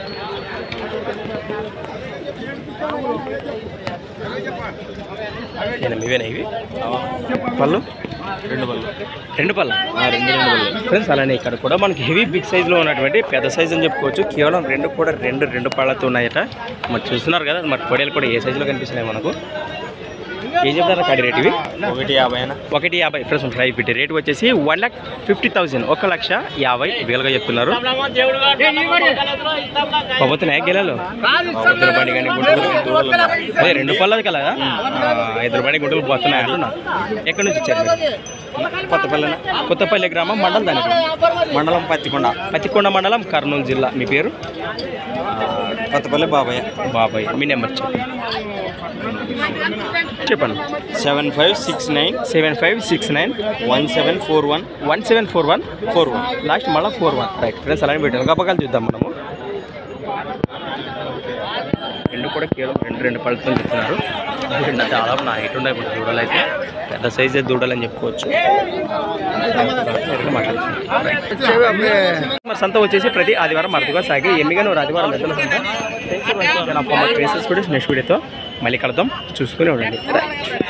ఇవేనా ఇవి పళ్ళు? రెండు పళ్ళు ఫ్రెండ్స్. అలానే ఇక్కడ కూడా మనకి హెవీ బిగ్ సైజులో ఉన్నటువంటి పెద్ద సైజ్ అని చెప్పుకోవచ్చు. కేవలం రెండు పళ్ళతో ఉన్నాయట. మరి చూస్తున్నారు కదా, మరి పొడేలు కూడా ఏ సైజులో కనిపిస్తున్నాయి మనకు. ఏం చెప్తారా కాడి రేట్ ఇవి? 150 ఫ్రెండ్స్. ఫ్రై ఫిట్ రేట్ వచ్చేసి 1,50,000 1,50,000 చెప్తున్నారు. పోతున్నాయి గెలాలు ఎదురు బండి కానీ గుంటూరు అదే రెండు పళ్ళది కదా, ఎదురు బండి గుంటూరు పోతున్నాయి అంటున్నా. ఎక్కడి నుంచి వచ్చారు? కొత్తపల్లి గ్రామం, మండలం దానికి మండలం పత్తికొండ మండలం, కర్నూలు జిల్లా. మీ పేరు? కొత్తపల్లి బాబాయ్. మీ నెంబర్ చెప్పండి. 7569 1741 లాస్ట్ మళ్ళీ 41. Right friends. అలానే పెట్టాను గబ్బకాలు చూద్దాం మనము. రెండు కూడా కేవలం రెండు పళ్ళతో చెప్తున్నారు. దాదాపు నా హైట్ ఉన్నాయి ఇప్పుడు దూడలు అయితే పెద్ద సైజే దూడలు అని చెప్పుకోవచ్చు. మరి సంత వచ్చేసి ప్రతి ఆదివారం అరుదుగా సాగి ఎమ్మిగా ఆదివారం పెద్దల సంత. నెక్స్ట్ వీడియోతో మళ్ళీ కలుద్దాం. చూసుకుని ఉండండి. రైట్.